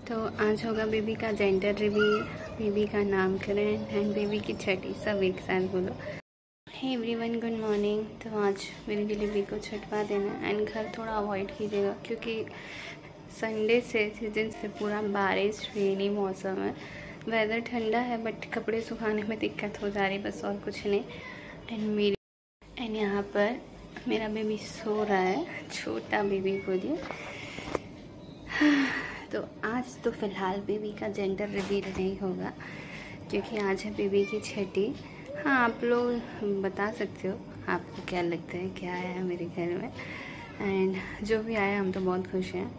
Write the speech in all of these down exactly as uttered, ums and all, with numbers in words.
तो आज होगा बेबी का जेंडर रिवील, बेबी का नामकरण एंड बेबी की छठी, सब एक साथ बोलो। Hey everyone, good morning. तो आज मेरी डिलीवरी को छठवा देना एंड घर थोड़ा अवॉइड कीजिएगा क्योंकि संडे से सीजन से पूरा बारिश रेनी मौसम है। वेदर ठंडा है बट कपड़े सुखाने में दिक्कत हो जा रही, बस और कुछ नहीं। एंड मेरी एंड यहाँ पर मेरा बेबी सो रहा है, छोटा बेबी बोलिए। तो आज तो फ़िलहाल बेबी का जेंडर रिवील नहीं होगा क्योंकि आज है बेबी की छठी। हाँ, आप लोग बता सकते हो आपको क्या लगता है क्या आया है मेरे घर में। एंड जो भी आया हम तो बहुत खुश हैं।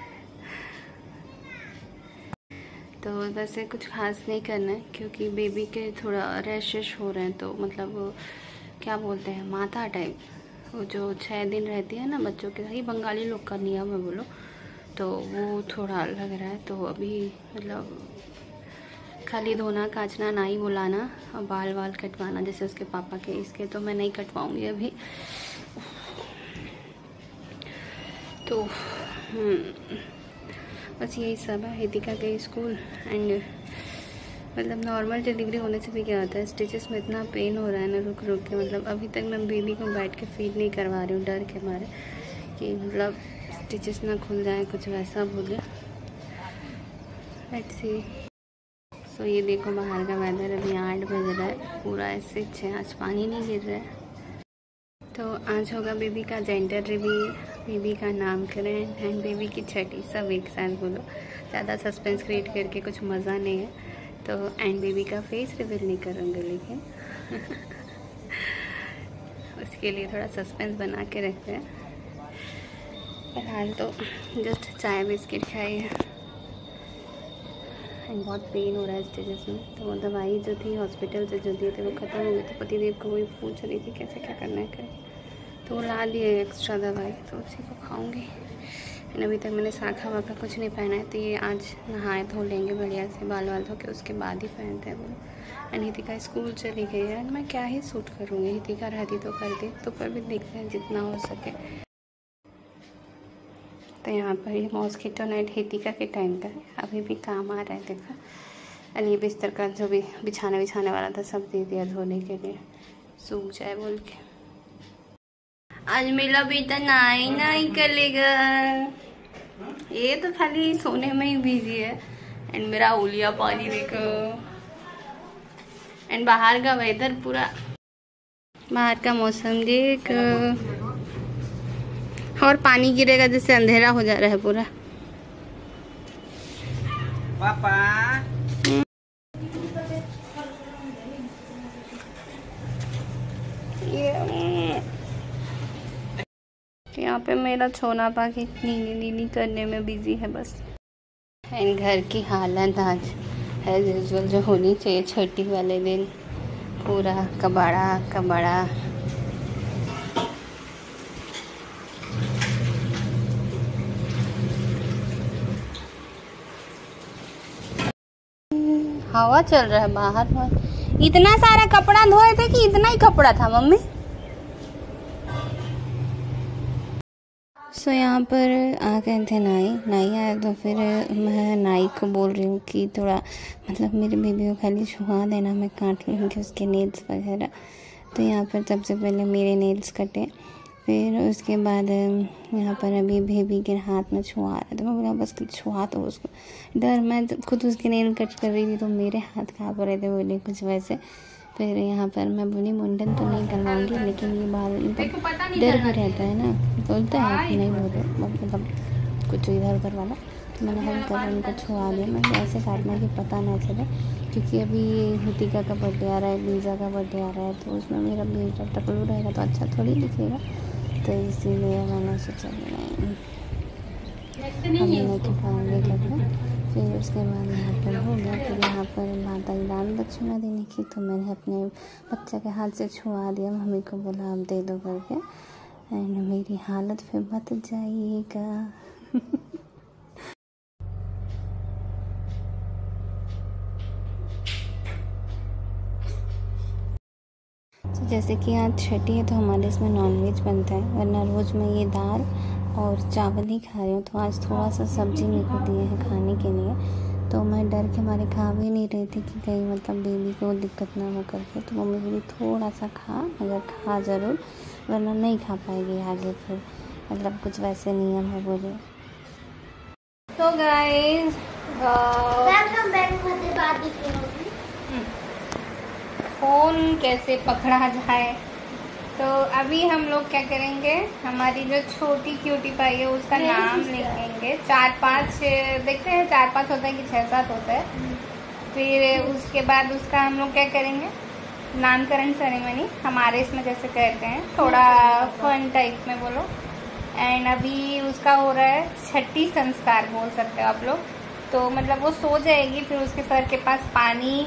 तो वैसे कुछ खास नहीं करना है क्योंकि बेबी के थोड़ा रैशेस हो रहे हैं, तो मतलब वो क्या बोलते हैं माथा टाइप, वो जो छः दिन रहती है ना बच्चों के, ही बंगाली लोग का नियम है बोलो, तो वो थोड़ा लग रहा है। तो अभी मतलब खाली धोना काचना नाई बुलाना और बाल वाल कटवाना जैसे उसके पापा के, इसके तो मैं नहीं कटवाऊंगी अभी। तो बस यही सब है। हितिका गई स्कूल एंड मतलब नॉर्मल डिलीवरी होने से भी क्या होता है, स्टिचेस में इतना पेन हो रहा है ना रुक रुक के। मतलब अभी तक मैं बेबी को बैठ के फीड नहीं करवा रही हूँ डर के मारे कि मतलब स्टिचेस ना खुल जाए, कुछ वैसा बोले। Let's see. सो ये देखो बाहर का वेदर, अभी आठ बज रहा है, पूरा ऐसे छः, आज पानी नहीं गिर रहा है। तो आज होगा बेबी का जेंडर रिवील, बेबी का नामकरण एंड बेबी की छठी, सब एक साथ बोलो। ज़्यादा सस्पेंस क्रिएट करके कुछ मज़ा नहीं है। तो एंड बेबी का फेस रिवील नहीं करूँगी लेकिन उसके लिए थोड़ा सस्पेंस बना के रखते हैं। फिलहाल तो जस्ट चाय बिस्किट खाई है एंड बहुत पेन हो रहा है स्टेजेस में। तो वो दवाई जो थी हॉस्पिटल से जो दिए थे वो ख़त्म हो गई, तो पतिदेव को वही पूछ रही थी कैसे क्या करना है करें, तो वो ला दिए एक्स्ट्रा दवाई, तो उसी को खाऊंगी। एंड अभी तक मैंने शाखा वाखा कुछ नहीं पहना है, तो ये आज नहाए धो लेंगे बढ़िया से, बाल वाल धो के उसके बाद ही पहनते हैं वो। एंड हितिका स्कूल चली गई है एंड मैं क्या ही सूट करूँगी, हितिका रहती तो करती, तो पर भी देखते हैं जितना हो सके। तो यहाँ पर ये मॉस्किटो नेट हितिका के टाइम का है, अभी भी काम आ रहा है देखो। और ये बिस्तर का जो भी बिछाने बिछाने वाला था सब दे दिया धोने के लिए, सूख जाए बोल के। आज मेरा बेटा नाई नाई करेगा, ये तो खाली सोने में ही बिजी है। एंड मेरा ओलिया पानी देखो, एंड बाहर का वेदर, पूरा बाहर का मौसम देखो, और पानी गिरेगा जैसे अंधेरा हो जा रहा है पूरा। पापा यहाँ पे मेरा छोना पाखी नीली नीली करने में बिजी है बस। एंड घर की हालत आज एज यूजुअल जो होनी चाहिए छठी वाले दिन, पूरा कबाड़ा कबाड़ा। हवा चल रहा है बाहर। इतना सारा कपड़ा धोए थे कि इतना ही कपड़ा था मम्मी? सो so, यहाँ पर आ गए थे नाई नाई आया, तो फिर मैं नाई को बोल रही हूँ कि थोड़ा मतलब मेरे बेबी को खाली छुआ देना, मैं काट लूँगी उसके नेल्स वगैरह। तो यहाँ पर सबसे पहले मेरे नेल्स कटे, फिर उसके बाद यहाँ पर अभी बेबी के हाथ में छुआ रहा था, तो मैं बोला बस छुआ तो उसको। डर, मैं खुद उसके नेल कट कर रही थी तो मेरे हाथ काँप रहे थे, बोले कुछ वैसे। फिर यहाँ पर मैं बोली मुंडन तो नहीं करवाऊंगी लेकिन ये बाल मतलब डर भी रहता है ना, बोलते हैं आप नहीं बोलो मतलब कुछ इधर उधर वाला। तो मैंने हल्का उनको छुआ दिया, मैं ऐसे काटना कि पता ना चले क्योंकि अभी हितिका का बर्थडे आ रहा है, वीज़ा का बर्थडे आ रहा है, तो उसमें मेरा बेटा टकलू रहेगा तो अच्छा थोड़ी दिखेगा। तो इसीलिए मैंने सोचा नहीं हम नहीं कटवाएंगे कपड़े। फिर उसके बाद यहाँ पर हो गया, फिर यहाँ पर माता की दान दक्षिणा देने की, तो मैंने अपने बच्चे के हाथ से छुआ दिया, मम्मी को बोला आप दे दो करके। एंड मेरी हालत फिर बत जाइएगा। तो जैसे कि आज छठी है तो हमारे इसमें नॉनवेज बनता है, वरना रोज़ मैं ये दाल और चावल ही खा रही हूँ। तो आज थोड़ा सा सब्ज़ी मेरे को दिए हैं खाने के लिए, क्योंकि हमारे खा भी नहीं रहे थे कि कहीं मतलब बेबी को दिक्कत ना हो करके। तो मम्मी बोली थोड़ा सा खा, मगर खा ज़रूर, वरना नहीं खा पाएगी आगे, फिर मतलब कुछ वैसे नियम है बोले। तो guys welcome back to the बादी की फ़ोन कैसे पकड़ा जाए। तो अभी हम लोग क्या करेंगे, हमारी जो छोटी क्यूटी पाई है उसका नाम लिखेंगे। चार पाँच देखते हैं, चार पाँच होता है कि छः सात होता है। फिर उसके बाद उसका हम लोग क्या करेंगे, नामकरण सेरेमनी हमारे इसमें जैसे कहते हैं, थोड़ा फन टाइप में बोलो। एंड अभी उसका हो रहा है छठी संस्कार बोल सकते हो आप लोग। तो मतलब वो सो जाएगी, फिर उसके सर के पास पानी,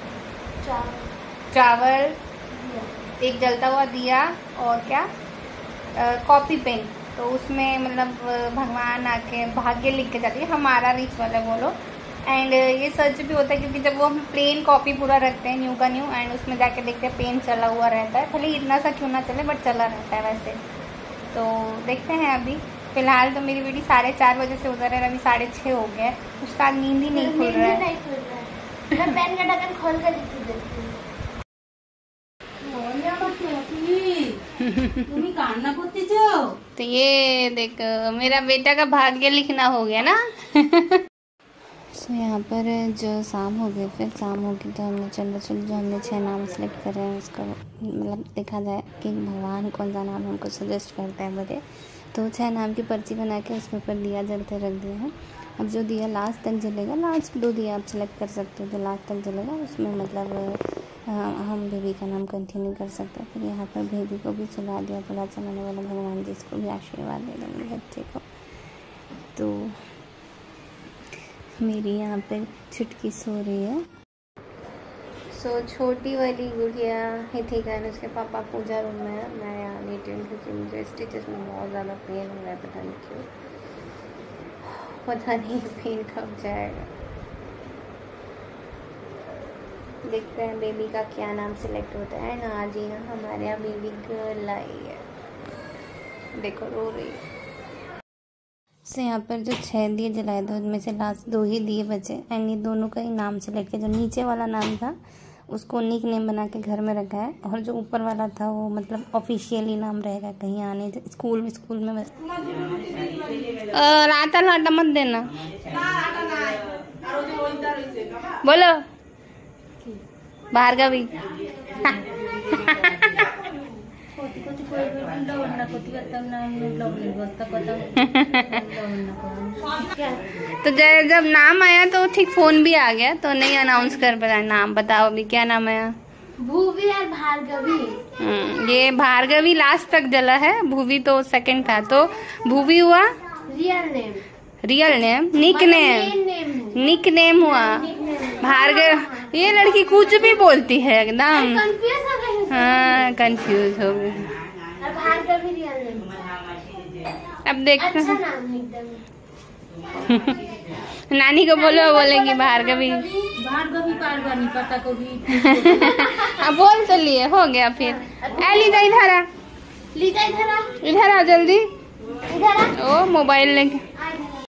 चावल, एक जलता हुआ दिया और क्या कॉपी पेन। तो उसमें मतलब भगवान आके भाग्य लिख के जाती है, हमारा रिचुअल है बोलो। एंड ये सच भी होता है क्योंकि जब वो हम प्लेन कॉपी पूरा रखते हैं न्यू का न्यू, एंड उसमें जाके देखते हैं पेन चला हुआ रहता है, भले इतना सा क्यों ना चले बट चला रहता है वैसे। तो देखते हैं। अभी फिलहाल तो मेरी बेटी साढ़े चार बजे से उधर है, अभी साढ़े छः हो गया, उसका नींद ही नहीं खुल रहा है। पेन का ढक्कन खोल कर तो ये देख मेरा बेटा का भाग्य लिखना हो गया ना। सो so, यहाँ पर जो शाम हो गई, फिर शाम होगी तो हमने चलो चलो जो हमने छह नाम सेलेक्ट करे हैं उसका मतलब देखा जाए कि भगवान कौन सा नाम हमको सजेस्ट करता है बोले। तो छह नाम की पर्ची बना के उसके ऊपर दिया जलते रख दिया है। अब जो दिया लास्ट तक जलेगा, लास्ट दो दिया आप सेलेक्ट कर सकते हो, जो लास्ट तक जलेगा उसमें मतलब हम बेबी का नाम कंटिन्यू कर सकते हैं। फिर यहाँ पर बेबी को भी सुला दिया, थोड़ा चलाने वाला भगवान जी इसको भी आशीर्वाद दे देंगे बच्चे को। तो मेरी यहाँ पे छुटकी सो रही है। सो so, छोटी वाली गुड़िया हिथिका है, उसके पापा पूजा रूम में है, मैं यहाँ लेटी हूँ क्योंकि मुझे स्टिचेस में बहुत ज़्यादा पेन हो रहा है, पता नहीं क्यों, पता नहीं पेन कब जाएगा। देखते हैं बेबी का क्या नाम सिलेक्ट होता है ना। आज ही ना हमारे यहाँ बेबी गर्ल आई है, देखो रो रही है। से यहाँ पर जो छः दिए जलाए थे उनमें से लास्ट दो ही दिए बचे, एंड ये दोनों का ही नाम सेलेक्ट किया। जो नीचे वाला नाम था उसको निक नेम बना के घर में रखा है, और जो ऊपर वाला था वो मतलब ऑफिशियली नाम रहेगा कहीं आने स्कूल स्कूल में बस। आटा लाटा मत देना, बोलो भार्गवी। तो जब नाम आया तो ठीक फोन भी आ गया, तो नहीं अनाउंस कर पाया। नाम बताओ अभी क्या नाम आया? भूवी और भार्गवी। ये भार्गवी लास्ट तक जला है, भूवी तो सेकंड था। तो भूवी हुआ real name, real name nickname, nickname हुआ भार्गव। ये लड़की कुछ भी बोलती है एकदम, हाँ कंफ्यूज हो गई। Bhargavi real name. अब देखते हैं नानी को बोलो, बोलेंगी भार्गवी। भार्गवी पार्वनी पता को भी अब बोल तो लिए, हो गया। फिर ए लीजा इधर आ, लीजा इधर आ, इधर आ जल्दी, इधर आ। ओ मोबाइल लेके